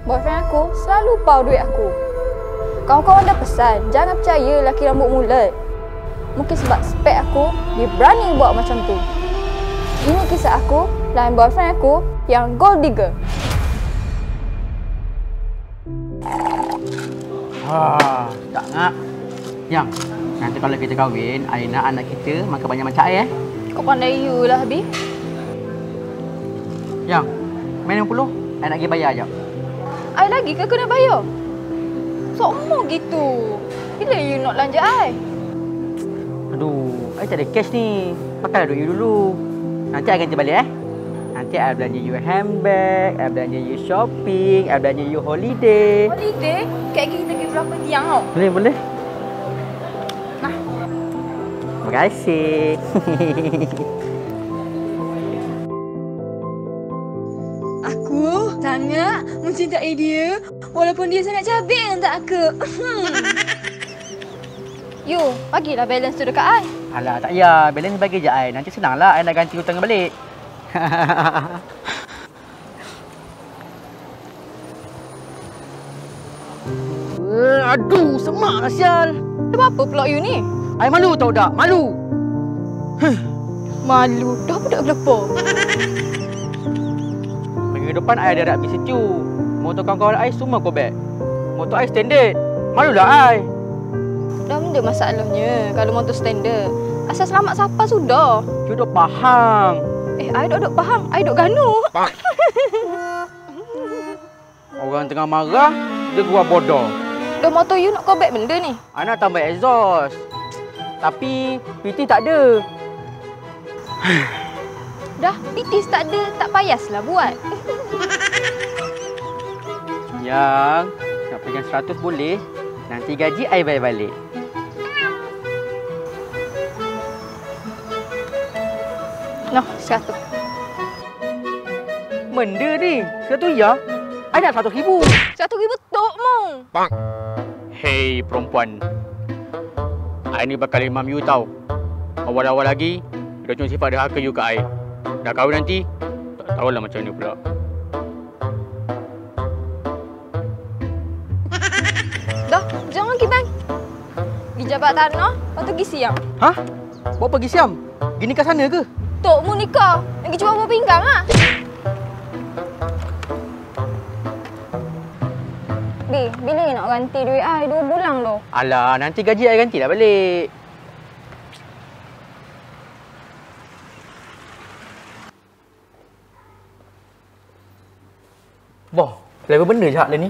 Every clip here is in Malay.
Boyfriend aku selalu pau duit aku. Kawan-kawan dah pesan, jangan percaya lelaki rambut mulut. Mungkin sebab spek aku, dia berani buat macam tu. Ini kisah aku dan boyfriend aku yang gold digger. Tak nak. Yang, nanti kalau kita kahwin, I nak anak kita makan banyak macam I Kau pandai you lah, Abi. Yang, main 60, I nak pergi bayar je. I lagi ke kena bayar? Sokmo gitu. Bila you nak belanja I? Aduh, I tak ada cash ni. Pakailah duit you dulu. Nanti I ganti balik Nanti I belanja you handbag, I belanja you shopping, I belanja you holiday. Holiday? Kayak kita pergi berapa tiang tau? Boleh, boleh. Nah. Terima kasih. Aku sangat mencintai dia walaupun dia sangat cabik dengan aku. You, bagilah balance tu dekat I. Alah, tak payah. Balance bagi je I. Nanti senanglah I nak ganti hutang balik. Aduh, semak sial. Apa pula you ni? I malu tau tak? Malu. Malu. Dah budak gelepar. Minggu depan I ada rugby situ. Motor kawan-kawan I semua go back. Motor I standard. Malulah I. Dah benda masalahnya kalau motor standard. Asal selamat siapa sudah. You dah faham. I duk faham. I duk ganu. Orang tengah marah, dia gua bodoh. Dah motor you nak go back benda ni? I nak tambah exhaust. Tapi PT tak ada. Dah pitis tak ada, tak payaslah buat. Yang nak pegang 100 boleh. Nanti gaji I bayar balik. Noh, 100. Benda ni, 100 ya? I nak 100,000. 100,000 tok mu. Bang. Hei perempuan. I ni bakal imam you tau. Awal-awal lagi, dah cuma sifat derhaka you ke I. Dah kahwin nanti, tak tahulah macam ni pula. Dah, jangan pergi bang. Pergi jabat tanah, lepas tu pergi siang. Hah? Bawa pergi siam? Gini kat sana ke? Tok mu nikah. Pergi cuba buah pinggang ah. Bi, bila nak ganti duit I? 2 bulan dah. Alah, nanti gaji I gantilah balik. Wah, level benda je hak dia ni.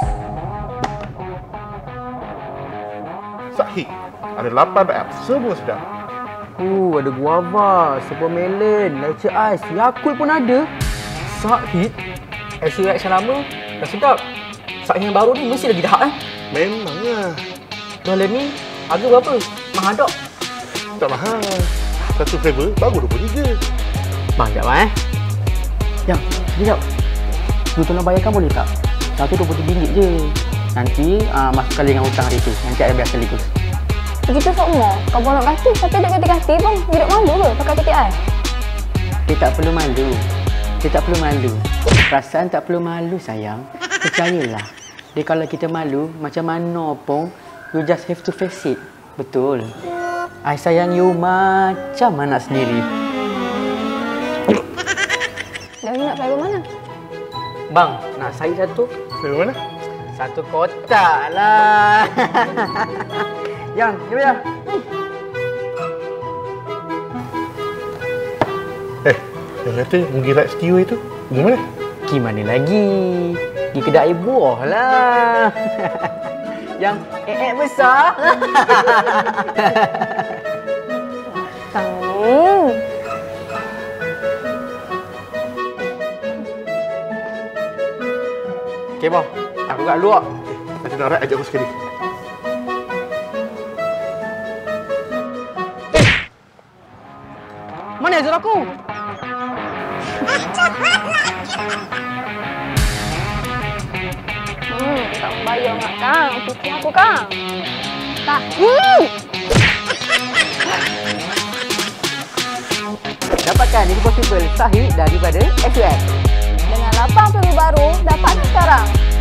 Sahih. Ada 8 apps. Semua sedap. Ada guava, super melon, lychee ice, Yakult pun ada. Sahid. SUX yang lama dah sedap. Sahid yang baru ni mesti lagi dah Memanglah. Dolar ni harga berapa? Mahal tak? Tak mahal. Satu flavor baru RM23. Bang, sekejap Yang, sekejap. You tolong bayarkan boleh tak? Satu RM23 je. Nanti masuk kali dengan hutang hari tu. Nanti I bayar sekaligus. Begitu semua. Kau pun nak ganti, tapi dia ganti-ganti bang. Hidup malu ke pakai tiket I? Dia tak perlu malu. Dia tak perlu malu. Perasaan tak perlu malu, sayang. Percayalah. Dia kalau kita malu, macam mana pun, you just have to face it. Betul. I sayang you macam anak sendiri. Dah nak flavor mana? Bang, nak saya satu? Flavor mana? Satu kotak lah. Yang, give me. Yang kata menggirat stew itu gimana? Gimana lagi? Pergi kedai buah lah. Yang besar. Tangan. Okay, bang. Aku kat luar. Nanti nak ajak aku sekali. Mana azur aku? Tak bayar nak kang. Cuci aku kang. Tak. Dapatkan Impossible Sahih daripada SUX. Dengan 8 flavor baru, dapatkan sekarang.